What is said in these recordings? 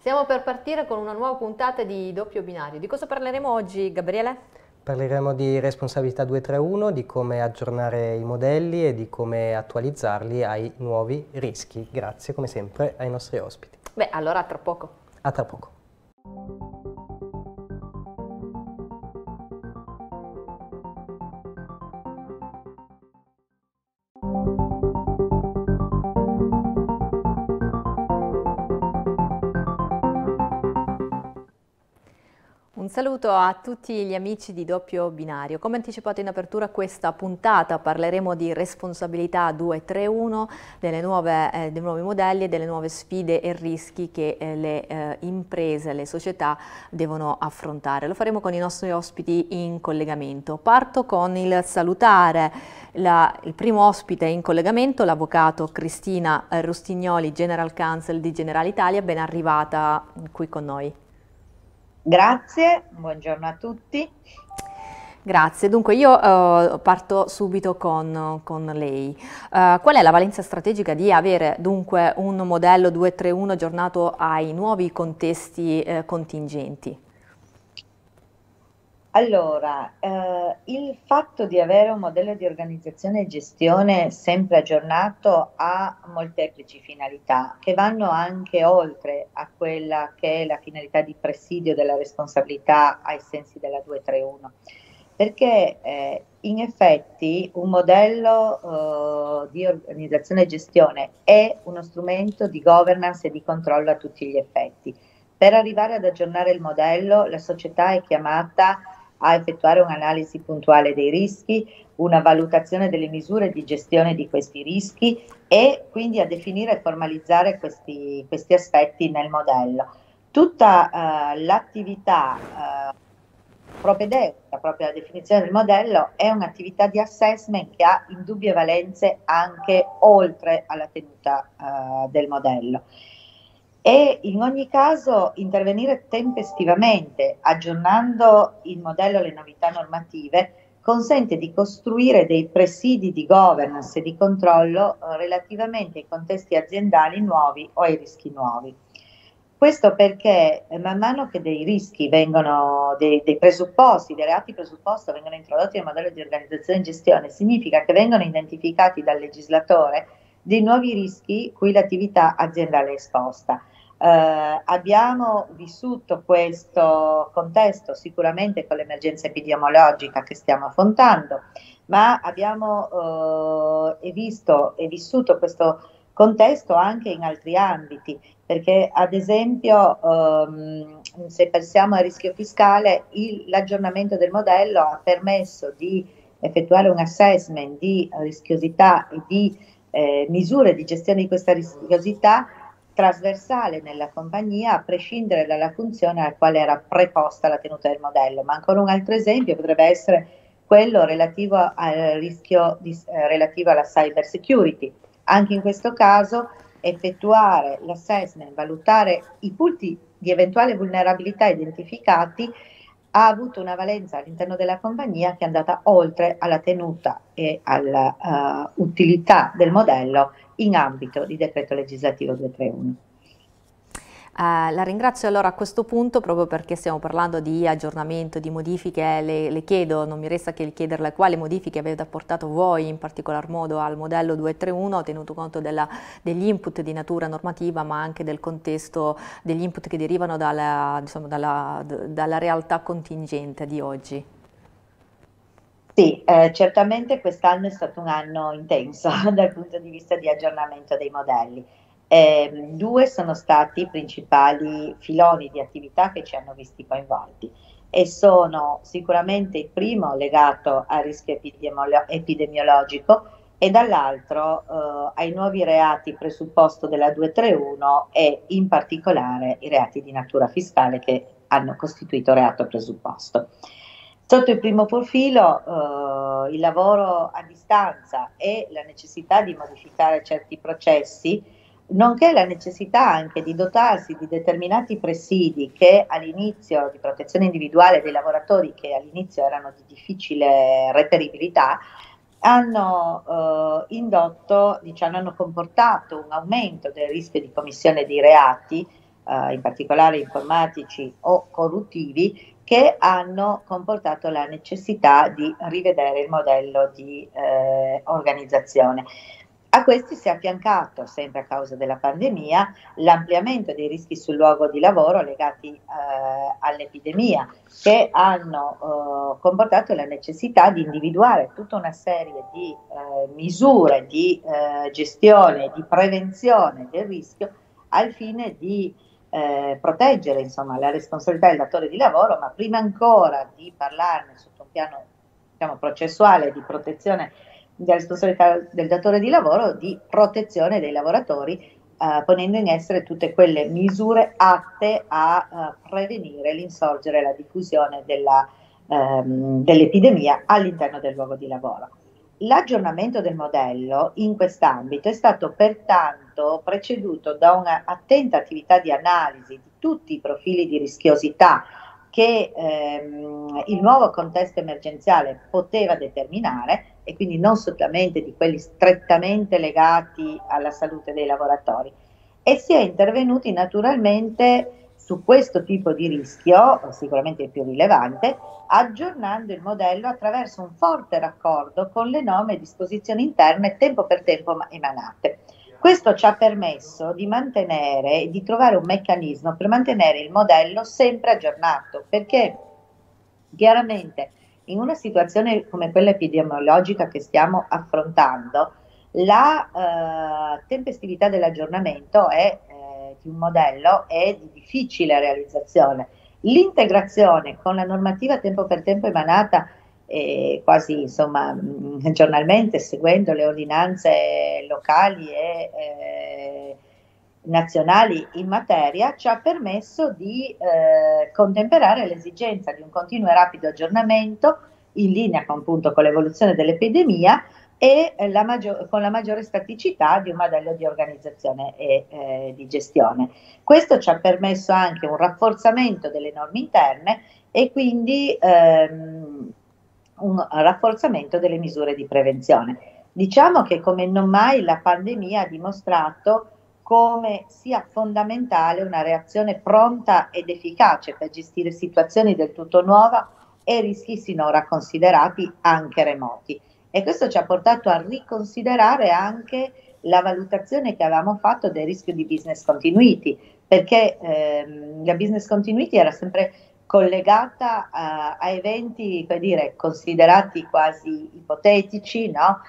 Stiamo per partire con una nuova puntata di Doppio Binario. Di cosa parleremo oggi, Gabriele? Parleremo di responsabilità 231, di come aggiornare i modelli e di come attualizzarli ai nuovi rischi. Grazie come sempre ai nostri ospiti. Beh, allora a tra poco. A tra poco. Un saluto a tutti gli amici di Doppio Binario. Come anticipato in apertura questa puntata parleremo di responsabilità 231, dei nuovi modelli e delle nuove sfide e rischi che le imprese, le società devono affrontare. Lo faremo con i nostri ospiti in collegamento. Parto con il salutare il primo ospite in collegamento, l'avvocato Cristina Rustignoli, General Counsel di Generali Italia. Ben arrivata qui con noi. Grazie, buongiorno a tutti. Grazie, dunque io parto subito con lei. Qual è la valenza strategica di avere dunque un modello 231 aggiornato ai nuovi contesti contingenti? Allora, il fatto di avere un modello di organizzazione e gestione sempre aggiornato ha molteplici finalità che vanno anche oltre a quella che è la finalità di presidio della responsabilità ai sensi della 231, perché in effetti un modello di organizzazione e gestione è uno strumento di governance e di controllo a tutti gli effetti. Per arrivare ad aggiornare il modello, la società è chiamata a effettuare un'analisi puntuale dei rischi, una valutazione delle misure di gestione di questi rischi e quindi a definire e formalizzare questi aspetti nel modello. Tutta l'attività propedeutica proprio alla definizione del modello è un'attività di assessment che ha indubbie valenze anche oltre alla tenuta del modello. E in ogni caso intervenire tempestivamente, aggiornando il modello alle novità normative, consente di costruire dei presidi di governance e di controllo relativamente ai contesti aziendali nuovi o ai rischi nuovi. Questo perché man mano che dei rischi vengono, dei presupposti, dei reati presupposto vengono introdotti nel modello di organizzazione e gestione, significa che vengono identificati dal legislatore dei nuovi rischi cui l'attività aziendale è esposta. Abbiamo vissuto questo contesto sicuramente con l'emergenza epidemiologica che stiamo affrontando, ma abbiamo visto e vissuto questo contesto anche in altri ambiti, perché ad esempio se pensiamo al rischio fiscale, l'aggiornamento del modello ha permesso di effettuare un assessment di rischiosità e di misure di gestione di questa rischiosità trasversale nella compagnia, a prescindere dalla funzione alla quale era preposta la tenuta del modello. Ma ancora un altro esempio potrebbe essere quello relativo al rischio relativo alla cyber security. Anche in questo caso effettuare l'assessment, valutare i punti di eventuale vulnerabilità identificati ha avuto una valenza all'interno della compagnia che è andata oltre alla tenuta e alla utilità del modello in ambito di decreto legislativo 231. La ringrazio allora a questo punto proprio perché stiamo parlando di aggiornamento, di modifiche, le chiedo, non mi resta che chiederle quali modifiche avete apportato voi in particolar modo al modello 231, tenuto conto degli input di natura normativa ma anche del contesto, degli input che derivano dalla realtà contingente di oggi. Sì, certamente quest'anno è stato un anno intenso dal punto di vista di aggiornamento dei modelli. Due sono stati i principali filoni di attività che ci hanno visti coinvolti e sono sicuramente il primo legato al rischio epidemiologico e dall'altro ai nuovi reati presupposto della 231 e in particolare i reati di natura fiscale che hanno costituito reato presupposto. Sotto il primo profilo il lavoro a distanza e la necessità di modificare certi processi, nonché la necessità anche di dotarsi di determinati presidi che all'inizio di protezione individuale dei lavoratori, che all'inizio erano di difficile reperibilità, hanno indotto, diciamo, hanno comportato un aumento del rischio di commissione di reati in particolare informatici o corruttivi, che hanno comportato la necessità di rivedere il modello di organizzazione. A questi si è affiancato, sempre a causa della pandemia, l'ampliamento dei rischi sul luogo di lavoro legati all'epidemia, che hanno comportato la necessità di individuare tutta una serie di misure di gestione e di prevenzione del rischio al fine di proteggere, insomma, la responsabilità del datore di lavoro, ma prima ancora di parlarne sotto un piano, diciamo, processuale di protezione della responsabilità del datore di lavoro, di protezione dei lavoratori, ponendo in essere tutte quelle misure atte a prevenire l'insorgere e la diffusione dell'epidemia all'interno del luogo di lavoro. L'aggiornamento del modello in quest'ambito è stato pertanto preceduto da un'attenta attività di analisi di tutti i profili di rischiosità che il nuovo contesto emergenziale poteva determinare, e quindi non solamente di quelli strettamente legati alla salute dei lavoratori, e si è intervenuti naturalmente su questo tipo di rischio, sicuramente il più rilevante, aggiornando il modello attraverso un forte raccordo con le norme e disposizioni interne tempo per tempo emanate. Questo ci ha permesso di mantenere e di trovare un meccanismo per mantenere il modello sempre aggiornato, perché chiaramente in una situazione come quella epidemiologica che stiamo affrontando, la tempestività dell'aggiornamento di un modello è di difficile realizzazione. L'integrazione con la normativa tempo per tempo emanata quasi, insomma, giornalmente, seguendo le ordinanze locali e nazionali in materia, ci ha permesso di contemperare l'esigenza di un continuo e rapido aggiornamento in linea appunto con l'evoluzione dell'epidemia e con la maggiore staticità di un modello di organizzazione e di gestione. Questo ci ha permesso anche un rafforzamento delle norme interne e quindi un rafforzamento delle misure di prevenzione. Diciamo che come non mai la pandemia ha dimostrato come sia fondamentale una reazione pronta ed efficace per gestire situazioni del tutto nuove e rischi sinora considerati anche remoti. E questo ci ha portato a riconsiderare anche la valutazione che avevamo fatto del rischio di business continuity, perché la business continuity era sempre collegata a eventi, per dire, considerati quasi ipotetici, no?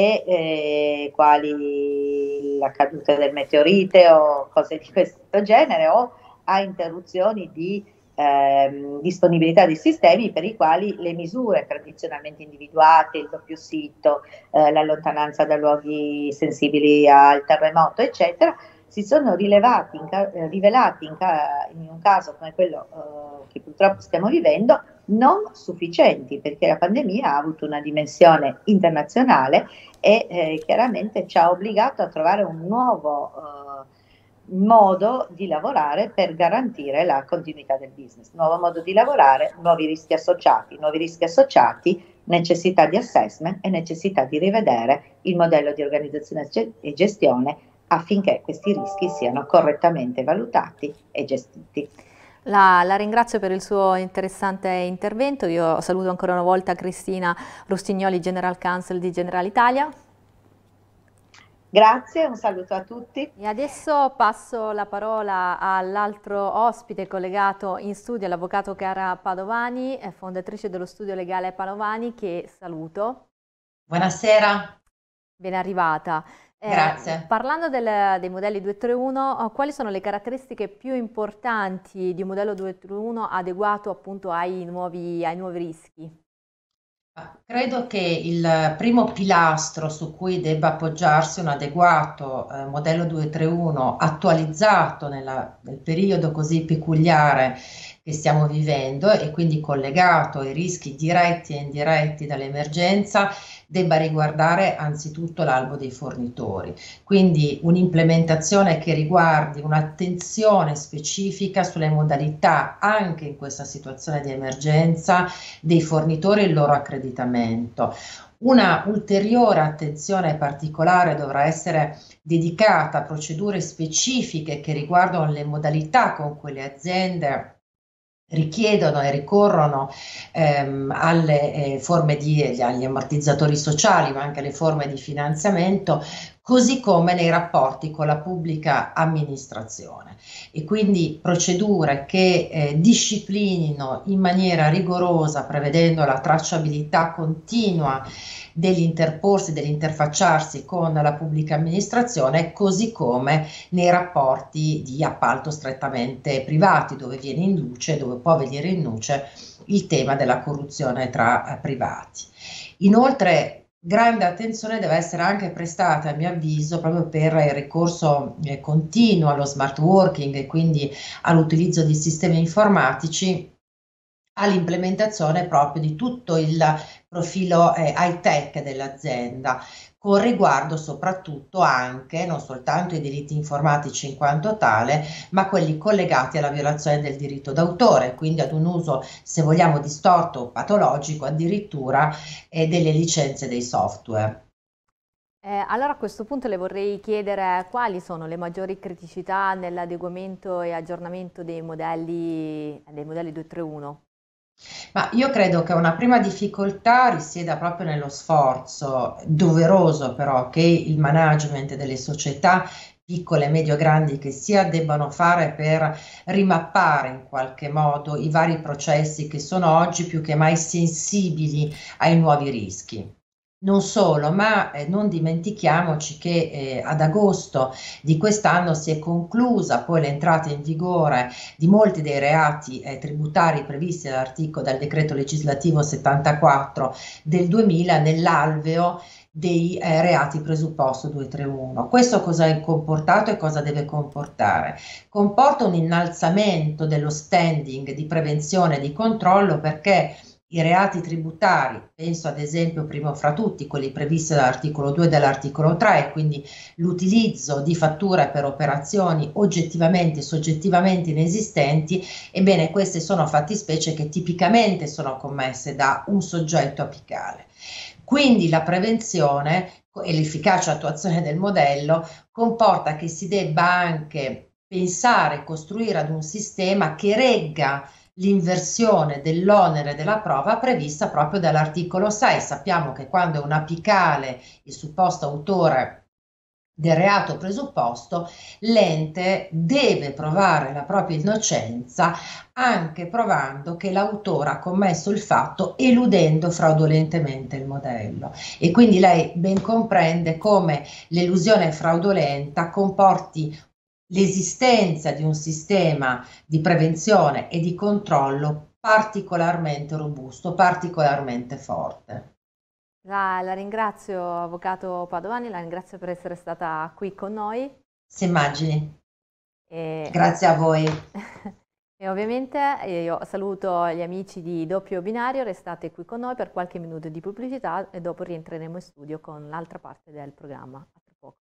Quali la caduta del meteorite o cose di questo genere, o a interruzioni di disponibilità dei sistemi per i quali le misure tradizionalmente individuate, il doppio sito, la lontananza da luoghi sensibili al terremoto, eccetera, si sono rivelati in un caso come quello che purtroppo stiamo vivendo non sufficienti, perché la pandemia ha avuto una dimensione internazionale e chiaramente ci ha obbligato a trovare un nuovo modo di lavorare per garantire la continuità del business. Nuovo modo di lavorare, nuovi rischi associati, necessità di assessment e necessità di rivedere il modello di organizzazione e gestione affinché questi rischi siano correttamente valutati e gestiti. La ringrazio per il suo interessante intervento. Io saluto ancora una volta Cristina Rostignoli, General Counsel di Generalitalia. Grazie, un saluto a tutti. E adesso passo la parola all'altro ospite collegato in studio, l'avvocato Chiara Padovani, fondatrice dello studio legale Padovani, che saluto. Buonasera. Ben arrivata. Grazie. Parlando dei modelli 231, quali sono le caratteristiche più importanti di un modello 231 adeguato appunto ai nuovi rischi? Credo che il primo pilastro su cui debba appoggiarsi un adeguato modello 231 attualizzato nel periodo così peculiare che stiamo vivendo e quindi collegato ai rischi diretti e indiretti dall'emergenza debba riguardare anzitutto l'albo dei fornitori, quindi un'implementazione che riguardi un'attenzione specifica sulle modalità anche in questa situazione di emergenza dei fornitori e il loro accreditamento. Una ulteriore attenzione particolare dovrà essere dedicata a procedure specifiche che riguardano le modalità con cui le aziende richiedono e ricorrono alle forme agli ammortizzatori sociali, ma anche alle forme di finanziamento, così come nei rapporti con la pubblica amministrazione. E quindi procedure che disciplinino in maniera rigorosa, prevedendo la tracciabilità continua degli interporsi, dell'interfacciarsi con la pubblica amministrazione, così come nei rapporti di appalto strettamente privati, dove può venire in luce il tema della corruzione tra privati. Inoltre, grande attenzione deve essere anche prestata, a mio avviso, proprio per il ricorso continuo allo smart working e quindi all'utilizzo di sistemi informatici, all'implementazione proprio di tutto il profilo high-tech dell'azienda, con riguardo soprattutto anche, non soltanto ai delitti informatici in quanto tale, ma quelli collegati alla violazione del diritto d'autore, quindi ad un uso, se vogliamo, distorto o patologico addirittura delle licenze dei software. Allora a questo punto le vorrei chiedere quali sono le maggiori criticità nell'adeguamento e aggiornamento dei modelli 231. Ma io credo che una prima difficoltà risieda proprio nello sforzo doveroso però che il management delle società piccole, medio, grandi che sia debbano fare per rimappare in qualche modo i vari processi che sono oggi più che mai sensibili ai nuovi rischi. Non solo, ma non dimentichiamoci che ad agosto di quest'anno si è conclusa poi l'entrata in vigore di molti dei reati tributari previsti dal decreto legislativo 74 del 2000 nell'alveo dei reati presupposto 231. Questo cosa ha comportato e cosa deve comportare? Comporta un innalzamento dello standing di prevenzione e di controllo, perché i reati tributari, penso ad esempio primo fra tutti quelli previsti dall'articolo 2 e dall'articolo 3, e quindi l'utilizzo di fatture per operazioni oggettivamente e soggettivamente inesistenti, ebbene queste sono fattispecie che tipicamente sono commesse da un soggetto apicale. Quindi la prevenzione e l'efficace attuazione del modello comporta che si debba anche pensare e costruire ad un sistema che regga l'inversione dell'onere della prova prevista proprio dall'articolo 6. Sappiamo che quando è un apicale il supposto autore del reato presupposto, l'ente deve provare la propria innocenza anche provando che l'autore ha commesso il fatto eludendo fraudolentemente il modello. E quindi lei ben comprende come l'elusione fraudolenta comporti l'esistenza di un sistema di prevenzione e di controllo particolarmente robusto, particolarmente forte. La ringrazio, Avvocato Padovani, la ringrazio per essere stata qui con noi. Si immagini. E, Grazie a voi. E ovviamente io saluto gli amici di Doppio Binario, restate qui con noi per qualche minuto di pubblicità e dopo rientreremo in studio con l'altra parte del programma. A tra poco.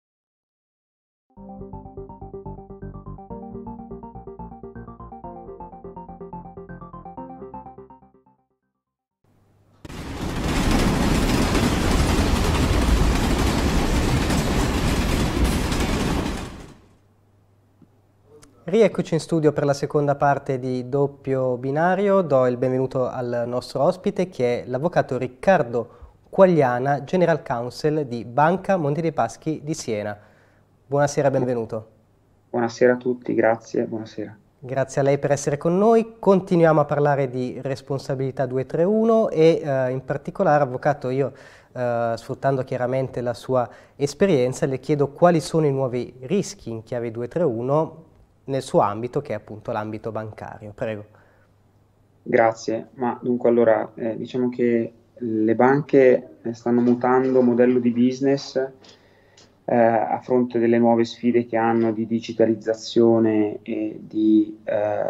Rieccoci in studio per la seconda parte di Doppio Binario. Do il benvenuto al nostro ospite, che è l'avvocato Riccardo Quagliana, General Counsel di Banca Monte dei Paschi di Siena. Buonasera, benvenuto. Buonasera a tutti, grazie, buonasera. Grazie a lei per essere con noi. Continuiamo a parlare di responsabilità 231 e in particolare, avvocato, io sfruttando chiaramente la sua esperienza, le chiedo quali sono i nuovi rischi in chiave 231 nel suo ambito, che è appunto l'ambito bancario. Prego. Grazie, ma dunque allora diciamo che le banche stanno mutando modello di business a fronte delle nuove sfide che hanno di digitalizzazione e di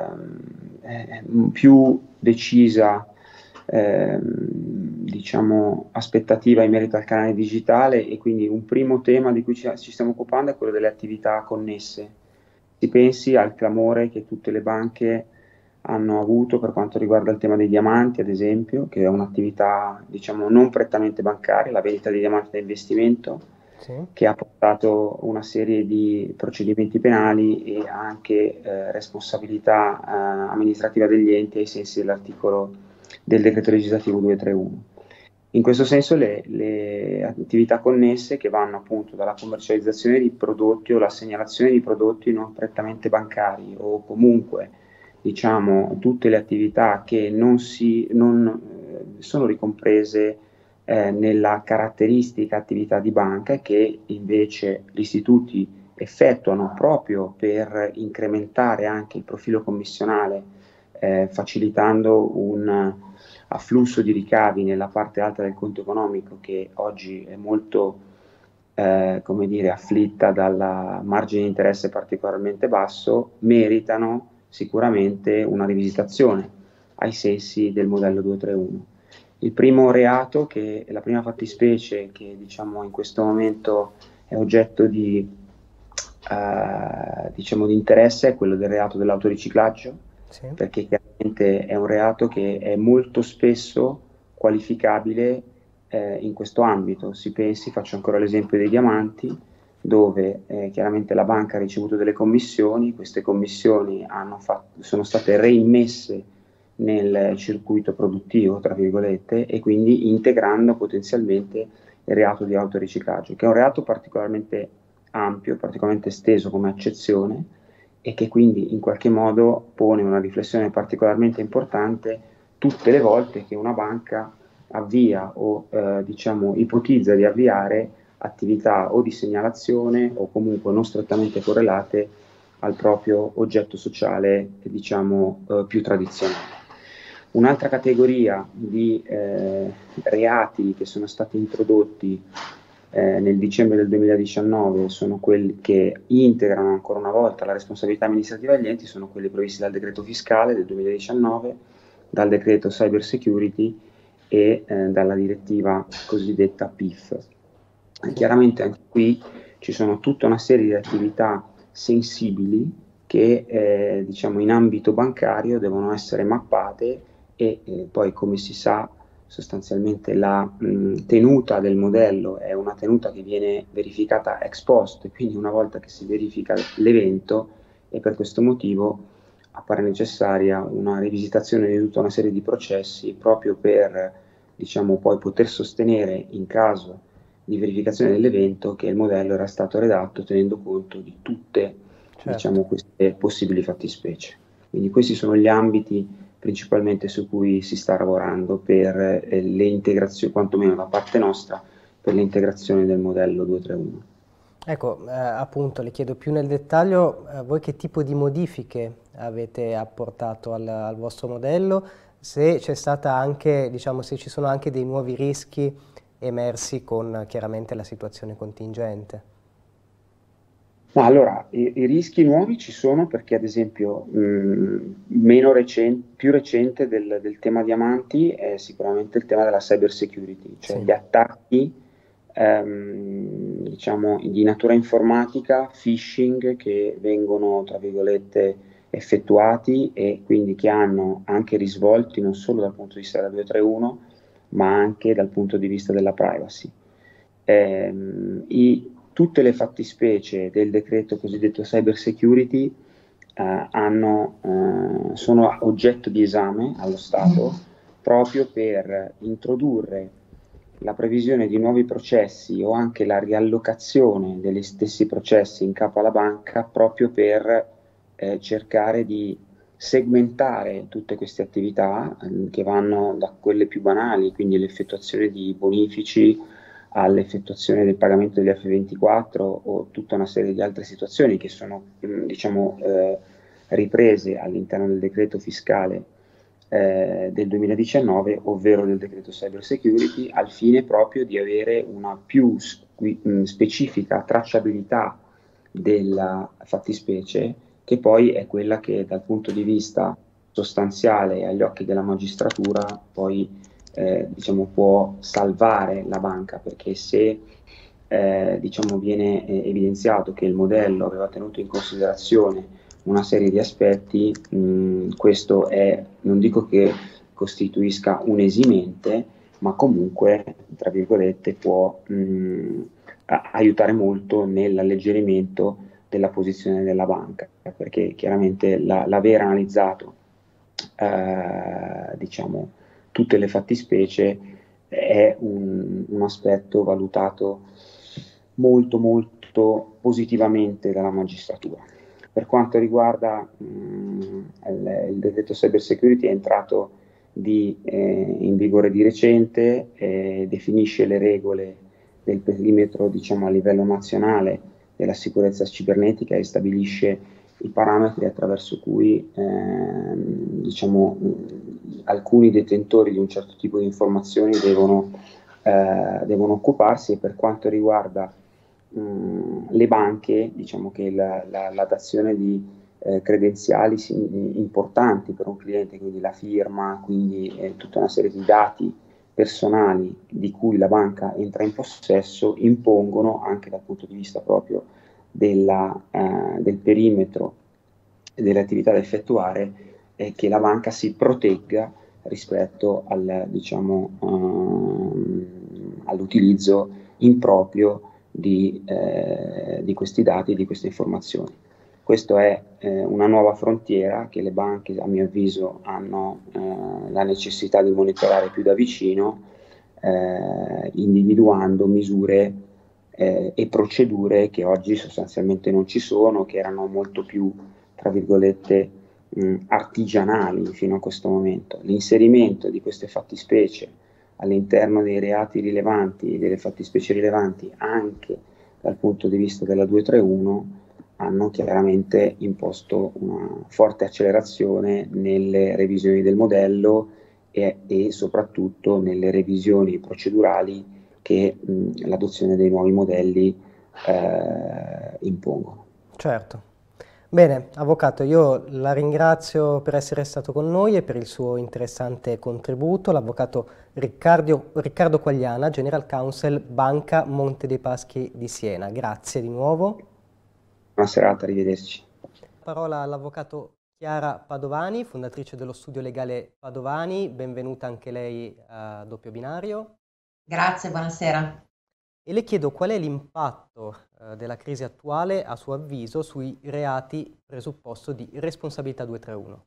più decisa diciamo aspettativa in merito al canale digitale, e quindi un primo tema di cui ci stiamo occupando è quello delle attività connesse. Si pensi al clamore che tutte le banche hanno avuto per quanto riguarda il tema dei diamanti, ad esempio, che è un'attività, diciamo, non prettamente bancaria, la vendita di diamanti da investimento, Sì. che ha portato una serie di procedimenti penali e anche responsabilità amministrativa degli enti ai sensi dell'articolo del decreto legislativo 231. In questo senso le attività connesse, che vanno appunto dalla commercializzazione di prodotti o la segnalazione di prodotti non prettamente bancari, o comunque diciamo tutte le attività che non sono ricomprese nella caratteristica attività di banca, e che invece gli istituti effettuano proprio per incrementare anche il profilo commissionale, facilitando un afflusso di ricavi nella parte alta del conto economico, che oggi è molto come dire, afflitta dalla margine di interesse particolarmente basso, meritano sicuramente una rivisitazione ai sensi del modello 231. Il primo reato, che è la prima fattispecie che diciamo in questo momento è oggetto di interesse, è quello del reato dell'autoriciclaggio, Sì. perché chiaramente è un reato che è molto spesso qualificabile in questo ambito. Si pensi, faccio ancora l'esempio dei diamanti, dove chiaramente la banca ha ricevuto delle commissioni, queste commissioni sono state reimmesse nel circuito produttivo, tra virgolette, e quindi integrando potenzialmente il reato di autoriciclaggio, che è un reato particolarmente ampio, particolarmente esteso come accezione, e che quindi in qualche modo pone una riflessione particolarmente importante tutte le volte che una banca avvia o diciamo ipotizza di avviare attività o di segnalazione o comunque non strettamente correlate al proprio oggetto sociale, diciamo più tradizionale. Un'altra categoria di reati che sono stati introdotti nel dicembre del 2019 sono quelli che integrano ancora una volta la responsabilità amministrativa degli enti, sono quelli previsti dal decreto fiscale del 2019, dal decreto cyber security e dalla direttiva cosiddetta PIF. Chiaramente anche qui ci sono tutta una serie di attività sensibili che diciamo in ambito bancario devono essere mappate e poi, come si sa, sostanzialmente la tenuta del modello è una tenuta che viene verificata ex post, quindi una volta che si verifica l'evento, e per questo motivo appare necessaria una rivisitazione di tutta una serie di processi proprio per, diciamo, poi poter sostenere in caso di verificazione dell'evento che il modello era stato redatto tenendo conto di tutte, diciamo, queste possibili fattispecie. Quindi questi sono gli ambiti principalmente su cui si sta lavorando per le integrazioni, quantomeno da parte nostra, per l'integrazione del modello 231. Ecco, appunto, le chiedo più nel dettaglio, voi che tipo di modifiche avete apportato al vostro modello, se c'è stata anche, diciamo, se ci sono anche dei nuovi rischi emersi con chiaramente la situazione contingente. Ma allora, i rischi nuovi ci sono perché, ad esempio, più recente del tema diamanti è sicuramente il tema della cyber security, cioè gli attacchi diciamo di natura informatica, phishing, che vengono, tra virgolette, effettuati e quindi che hanno anche risvolti non solo dal punto di vista della 231, ma anche dal punto di vista della privacy. Tutte le fattispecie del decreto cosiddetto cyber security sono oggetto di esame allo Stato proprio per introdurre la previsione di nuovi processi o anche la riallocazione degli stessi processi in capo alla banca, proprio per cercare di segmentare tutte queste attività che vanno da quelle più banali, quindi l'effettuazione di bonifici, all'effettuazione del pagamento degli F24 o tutta una serie di altre situazioni che sono diciamo riprese all'interno del decreto fiscale del 2019, ovvero del decreto cyber security, al fine proprio di avere una più specifica tracciabilità della fattispecie, che poi è quella che dal punto di vista sostanziale agli occhi della magistratura poi diciamo può salvare la banca, perché se diciamo viene evidenziato che il modello aveva tenuto in considerazione una serie di aspetti. Questo non dico che costituisca un esimente, ma comunque, tra virgolette, può aiutare molto nell'alleggerimento della posizione della banca, perché chiaramente l'aver analizzato diciamo, tutte le fattispecie è un aspetto valutato molto molto positivamente dalla magistratura. Per quanto riguarda il decreto cyber security, è entrato in vigore di recente, definisce le regole del perimetro, diciamo, a livello nazionale della sicurezza cibernetica e stabilisce i parametri attraverso cui diciamo, alcuni detentori di un certo tipo di informazioni devono occuparsi. E per quanto riguarda le banche, diciamo che la dazione di credenziali importanti per un cliente, quindi la firma, quindi tutta una serie di dati personali di cui la banca entra in possesso, impongono anche dal punto di vista proprio del perimetro e delle attività da effettuare, che la banca si protegga rispetto all'utilizzo improprio di questi dati e di queste informazioni. Questa è una nuova frontiera che le banche, a mio avviso, hanno la necessità di monitorare più da vicino, individuando misure e procedure che oggi sostanzialmente non ci sono, che erano molto più, tra virgolette, artigianali fino a questo momento. L'inserimento di queste fattispecie all'interno dei reati rilevanti e delle fattispecie rilevanti anche dal punto di vista della 231 hanno chiaramente imposto una forte accelerazione nelle revisioni del modello e soprattutto nelle revisioni procedurali che l'adozione dei nuovi modelli impongono. Certo. Bene, Avvocato, io la ringrazio per essere stato con noi e per il suo interessante contributo. L'Avvocato Riccardo Quagliana, General Counsel, Banca Monte dei Paschi di Siena. Grazie di nuovo. Buona serata, arrivederci. Parola all'Avvocato Chiara Padovani, fondatrice dello studio legale Padovani. Benvenuta anche lei a Doppio Binario. Grazie, buonasera. E le chiedo qual è l'impatto della crisi attuale, a suo avviso, sui reati presupposto di responsabilità 231.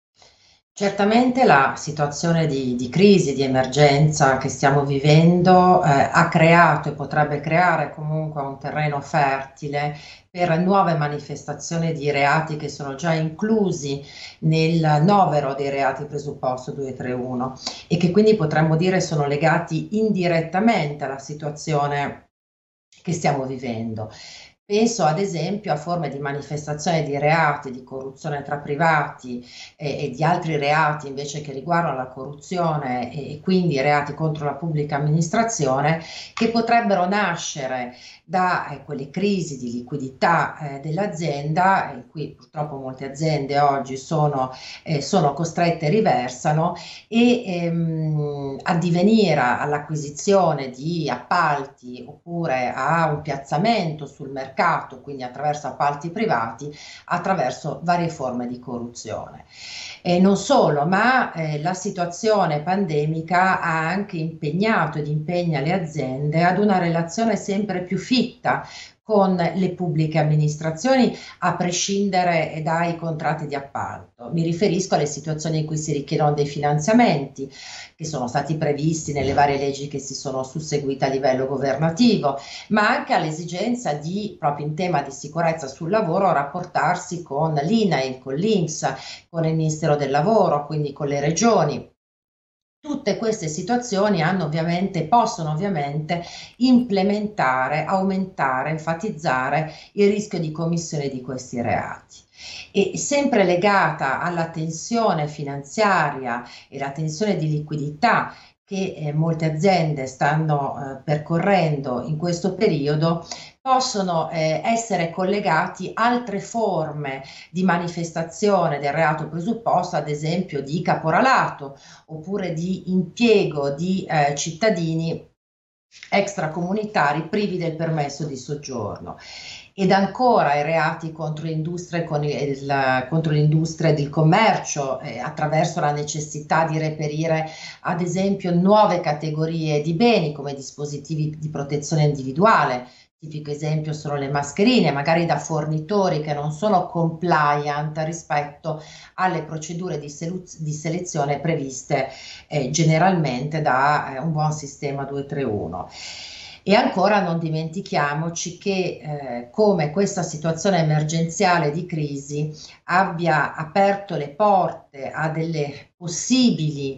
Certamente la situazione di crisi, di emergenza che stiamo vivendo ha creato e potrebbe creare comunque un terreno fertile per nuove manifestazioni di reati che sono già inclusi nel novero dei reati presupposto 231 e che quindi potremmo dire sono legati indirettamente alla situazione che stiamo vivendo. Penso ad esempio a forme di manifestazione di reati, di corruzione tra privati e di altri reati invece che riguardano la corruzione e quindi reati contro la pubblica amministrazione, che potrebbero nascere da quelle crisi di liquidità dell'azienda, in cui purtroppo molte aziende oggi sono costrette e riversano, e addivenire all'acquisizione di appalti oppure a un piazzamento sul mercato, quindi attraverso appalti privati, attraverso varie forme di corruzione. E non solo, ma la situazione pandemica ha anche impegnato ed impegna le aziende ad una relazione sempre più fitta con le pubbliche amministrazioni, a prescindere dai contratti di appalto. Mi riferisco alle situazioni in cui si richiedono dei finanziamenti che sono stati previsti nelle varie leggi che si sono susseguite a livello governativo, ma anche all'esigenza di, proprio in tema di sicurezza sul lavoro, rapportarsi con l'INAIL, con l'INPS, con il Ministero del Lavoro, quindi con le regioni. Tutte queste situazioni possono ovviamente implementare, aumentare, enfatizzare il rischio di commissione di questi reati. E sempre legata alla tensione finanziaria e la tensione di liquidità che molte aziende stanno percorrendo in questo periodo, possono essere collegati altre forme di manifestazione del reato presupposto, ad esempio di caporalato oppure di impiego di cittadini extracomunitari privi del permesso di soggiorno. ed ancora i reati contro l'industria contro l'industria del commercio, attraverso la necessità di reperire ad esempio nuove categorie di beni come dispositivi di protezione individuale. Tipico esempio sono le mascherine, magari da fornitori che non sono compliant rispetto alle procedure di selezione previste generalmente da un buon sistema 231. E ancora non dimentichiamoci che come questa situazione emergenziale di crisi abbia aperto le porte a delle possibili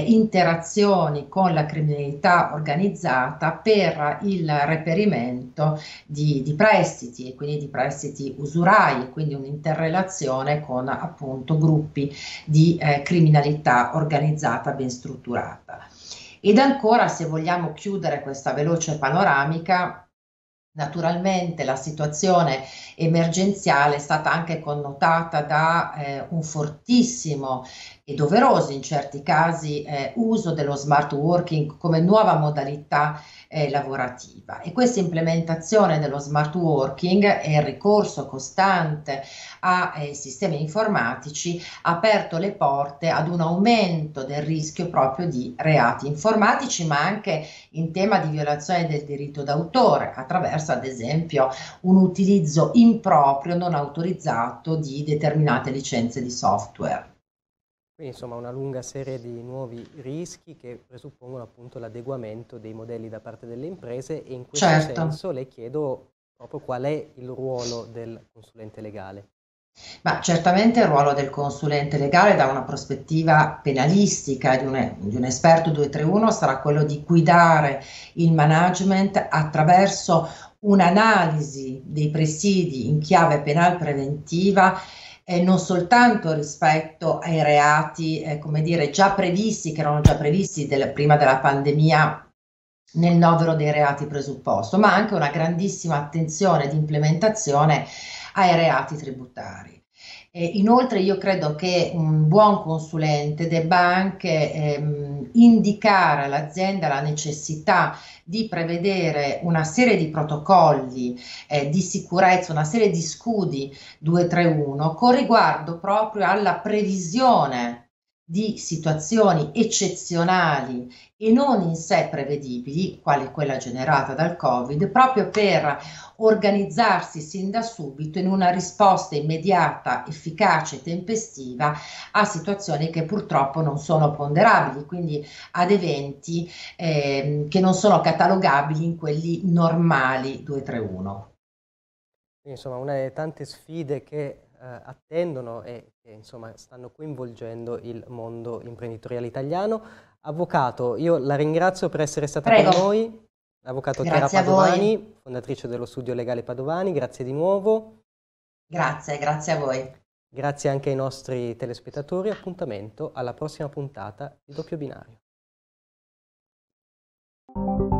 interazioni con la criminalità organizzata per il reperimento di prestiti, e quindi di prestiti usurai, quindi un'interrelazione con appunto gruppi di criminalità organizzata ben strutturata. Ed ancora, se vogliamo chiudere questa veloce panoramica, naturalmente la situazione emergenziale è stata anche connotata da un fortissimo e doveroso in certi casi uso dello smart working come nuova modalità lavorativa, e questa implementazione dello smart working e il ricorso costante a sistemi informatici ha aperto le porte ad un aumento del rischio proprio di reati informatici, ma anche in tema di violazione del diritto d'autore attraverso ad esempio un utilizzo improprio non autorizzato di determinate licenze di software. Quindi insomma una lunga serie di nuovi rischi che presuppongono appunto l'adeguamento dei modelli da parte delle imprese, e in questo senso le chiedo proprio qual è il ruolo del consulente legale. Ma certamente il ruolo del consulente legale da una prospettiva penalistica di un esperto 231 sarà quello di guidare il management attraverso un'analisi dei presidi in chiave penal preventiva, non soltanto rispetto ai reati, come dire, già previsti, che erano già previsti prima della pandemia nel novero dei reati presupposto, ma anche una grandissima attenzione di implementazione ai reati tributari. Inoltre io credo che un buon consulente debba anche indicare all'azienda la necessità di prevedere una serie di protocolli di sicurezza, una serie di scudi 231 con riguardo proprio alla previsione di situazioni eccezionali e non in sé prevedibili, quale quella generata dal Covid, proprio per organizzarsi sin da subito in una risposta immediata, efficace e tempestiva a situazioni che purtroppo non sono ponderabili, quindi ad eventi che non sono catalogabili in quelli normali 231. Insomma, una delle tante sfide che attendono e che insomma stanno coinvolgendo il mondo imprenditoriale italiano. Avvocato, io la ringrazio per essere stata con noi. Avvocato Chiara Padovani, fondatrice dello studio legale Padovani, grazie di nuovo. Grazie a voi. Grazie anche ai nostri telespettatori, appuntamento alla prossima puntata di Doppio Binario.